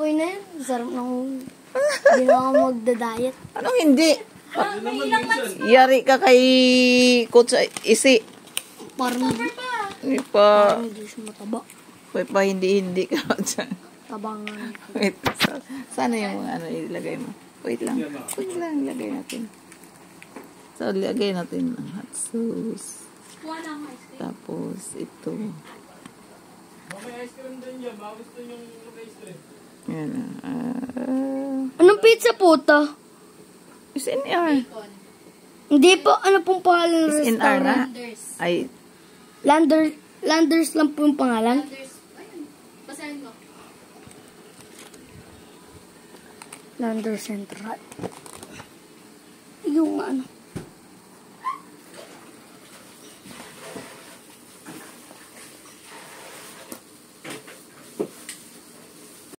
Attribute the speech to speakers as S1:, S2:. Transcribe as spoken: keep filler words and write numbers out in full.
S1: okay na yan. Sarap ng... Hindi na ako magda-diet.
S2: Anong hindi?
S3: Ah, may ilang months pa.
S2: Yari ka kay Coach Isi.
S1: Parang
S3: October pa.
S2: Hindi pa.
S1: Parang hindi siya mataba.
S2: Wait pa, hindi-hindi ka dyan.
S1: Tabangan.
S2: Wait, sa, sana yung mga ano ilagay mo. Wait lang. Wait lang, ilagay natin. So, ilagay natin ang hot sauce.
S3: Wala akong ice cream.
S2: Tapos, ito.
S4: May ice cream din yan. Baka gusto yung ice cream.
S2: Yan. Uh,
S1: Anong pizza po to?
S2: is in R.
S3: Bacon.
S1: Hindi po. Ano pong pangalan ng
S2: Is in R na?
S1: restaurant?
S3: Landers.
S2: Ay,
S1: Lander, Landers lang po yung pangalan.
S3: Landers. Ayun. Basahin mo.
S1: Lander Central. Yung ano.